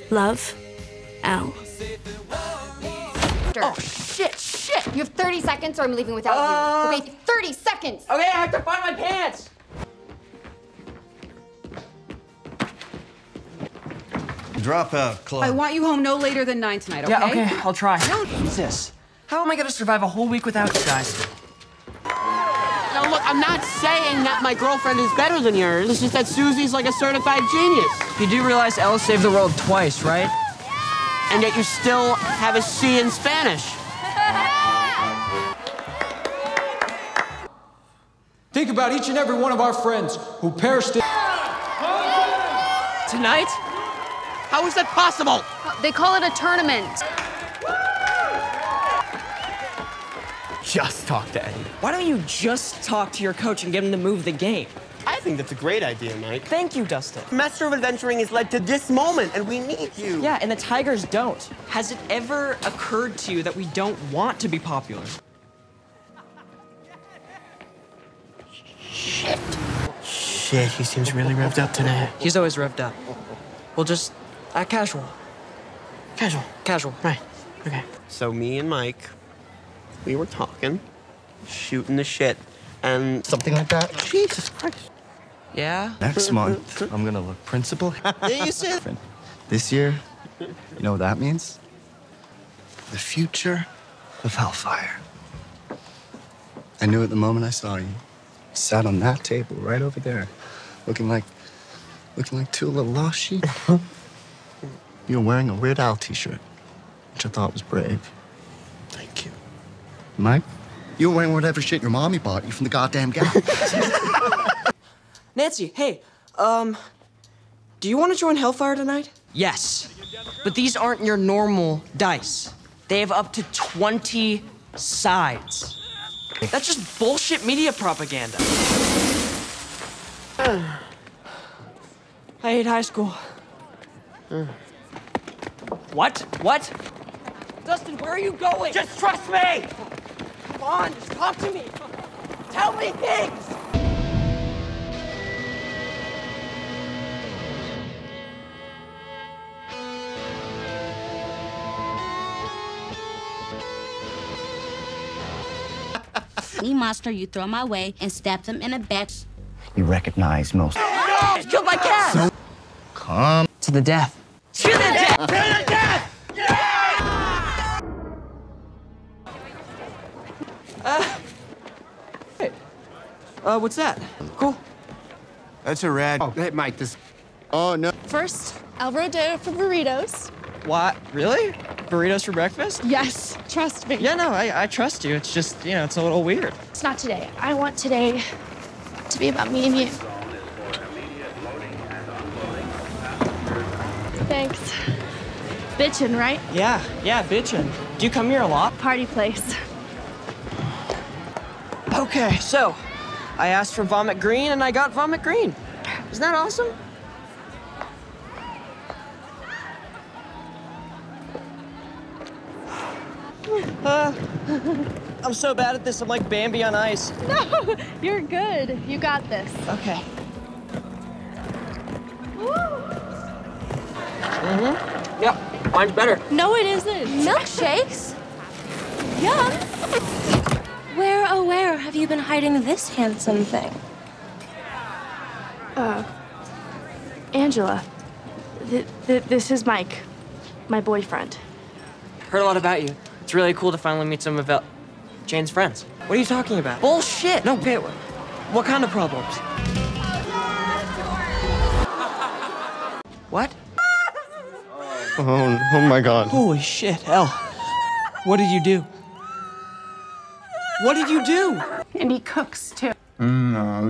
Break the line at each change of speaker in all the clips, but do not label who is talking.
Love, L.
Oh, shit! You have 30 seconds or I'm leaving without you. Okay, 30 seconds!
Okay, I have to find my pants!
Dropout club.
I want you home no later than 9 tonight, okay?
Yeah, okay, I'll try. What's this? How am I gonna survive a whole week without you guys?
Now, look, I'm not saying that my girlfriend is better than yours. It's just that Susie's like a certified genius.
You do realize Elle saved the world twice, right?
And yet you still have a C in Spanish.
Think about each and every one of our friends who perished in...
Tonight?
How is that possible?
They call it a tournament.
Just talk to Eddie.
Why don't you just talk to your coach and get him to move the game?
I think that's a great idea, Mike.
Thank you, Dustin.
Master of Adventuring has led to this moment, and we need you.
Yeah, and the Tigers don't. Has it ever occurred to you that we don't want to be popular?
Shit, he seems really revved up today.
He's always revved up. We'll just act casual.
Casual.
Casual.
Right. Okay. So me and Mike, we were talking, shooting the shit, and...
Something like that?
Jesus Christ.
Yeah?
Next month, I'm gonna look principal.
Yeah, you said...
This year, you know what that means? The future of Hellfire. I knew it the moment I saw you. You sat on that table right over there, looking like two little lost sheep. You were wearing a Weird Al t-shirt, which I thought was brave.
Thank you.
Mike, you were wearing whatever shit your mommy bought you from the goddamn Gap.
Nancy, hey, do you want to join Hellfire tonight? Yes, but these aren't your normal dice. They have up to 20 sides. That's just bullshit media propaganda. I hate high school. What? What? Dustin, where are you going? Just trust me! Come on, just talk to me. Tell me things!
Any monster you throw my way and stab them in the back.
You recognize most.
No! Just killed my cat!
So, come
to the death. To the death! To the death! Hey. What's that? Cool.
That's a rad.
Oh, hey, Mike, this...
Oh, no.
First, El Rodeo for burritos.
What? Really? Burritos for breakfast?
Yes, trust me.
Yeah, no, I trust you. It's just, you know, it's a little weird.
It's not today. I want today to be about me and you. Thanks. Bitchin', right?
Yeah, bitchin'. Do you come here a lot?
Party place.
Okay, so I asked for vomit green and I got vomit green. Isn't that awesome? I'm so bad at this, I'm like Bambi on ice.
No, you're good. You got this.
Okay. Yep, mine's better.
No, it isn't.
Milkshakes?
Yum.
Where, oh where have you been hiding this handsome thing?
Angela, this is Mike, my boyfriend.
Heard a lot about you. It's really cool to finally meet some of Jane's friends. What are you talking about? Bullshit! No, okay, what kind of problems? What?
Oh my God.
Holy shit, Elle. What did you do? What did you do?
And he cooks, too.
No.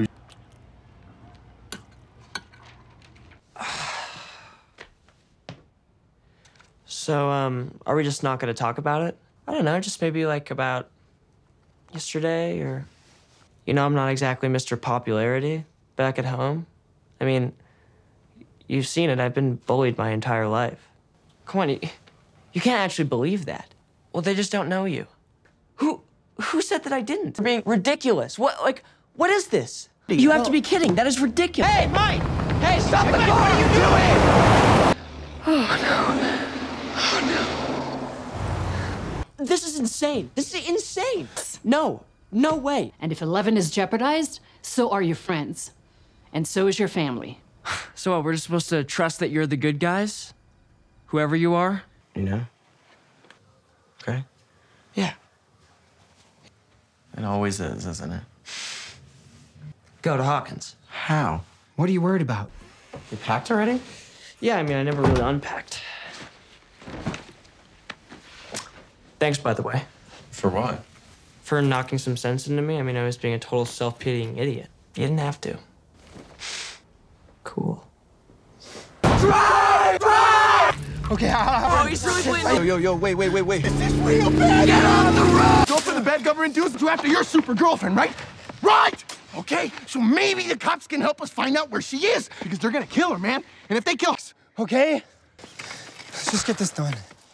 So, are we just not gonna talk about it? I don't know, just maybe like about yesterday or... You know, I'm not exactly Mr. Popularity back at home. I mean, you've seen it, I've been bullied my entire life. Come on, you can't actually believe that. Well, they just don't know you. Who said that I didn't? You're being ridiculous. What is this? You have to be kidding, that is ridiculous. Hey, Mike! Hey, stop the car! What are you doing?
Oh, no.
This is insane. This is insane. No way.
And if 11 is jeopardized, so are your friends. And so is your family.
So what, we're just supposed to trust that you're the good guys? Whoever you are?
You know? Okay?
Yeah.
It always is, isn't it?
Go to Hawkins.
How?
What are you worried about?
You packed already?
Yeah, I mean, I never really unpacked. Thanks, by the way.
For what?
For knocking some sense into me. I mean, I was being a total self-pitying idiot. You didn't have to. Cool.
Drive! Okay,
Oh, he's really playing.
Yo, wait.
Is this real bad? Get on the road! Go for the bad government dudes to after your super girlfriend, right? Right! Okay, so maybe the cops can help us find out where she is, because they're gonna kill her, man. And if they kill us, okay?
Let's just get this done.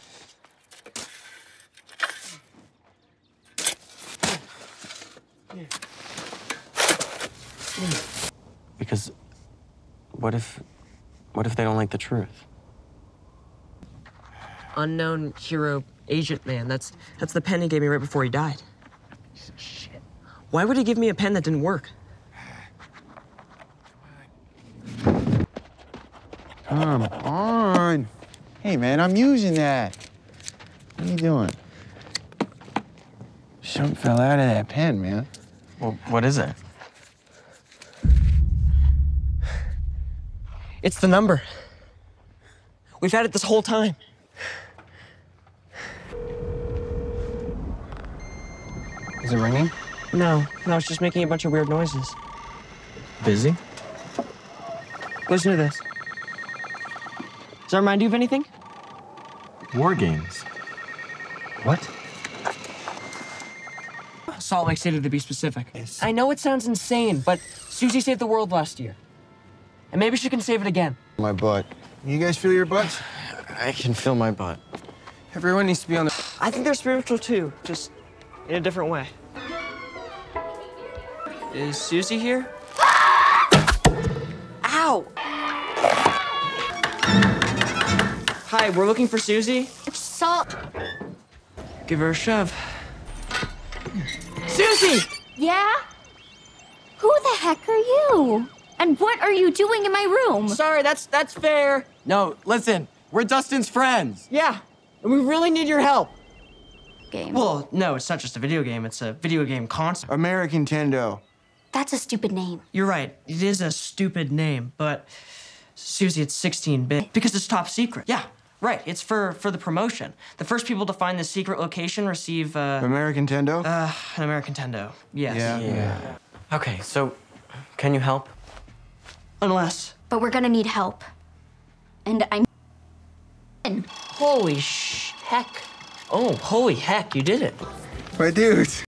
Because what if they don't like the truth?
Unknown hero agent man. That's the pen he gave me right before he died. Shit. Why would he give me a pen that didn't work?
Come on. Hey, man, I'm using that. What are you doing? Something fell out of that pen, man.
Well, what is it?
It's the number. We've had it this whole time.
Is it ringing?
No, it's just making a bunch of weird noises.
Busy?
Listen to this. Does that remind you of anything?
War games.
What?
Salt Lake City, to be specific. I know it sounds insane, but Susie saved the world last year. And maybe she can save it again.
My butt. You guys feel your butts?
I can feel my butt.
Everyone needs to be on the...
I think they're spiritual too, just in a different way. Is Susie here? Ow! Hi, we're looking for Susie.
Salt.
Give her a shove. Susie!
Yeah? Who the heck are you? And what are you doing in my room?
Sorry, that's fair.
No, listen. We're Dustin's friends.
Yeah, and we really need your help.
Game.
Well, no, it's not just a video game. It's a video game console.
American Tendo.
That's a stupid name.
You're right. It is a stupid name, but Susie, it's 16-bit because it's top secret. Yeah, right. It's for the promotion. The first people to find the secret location receive
American Tendo?
an American Tendo. Yes.
Yeah.
Okay, so can you help?
Unless.
But we're gonna need help. And I'm
Holy heck. Oh, holy heck, you did it.
My dudes.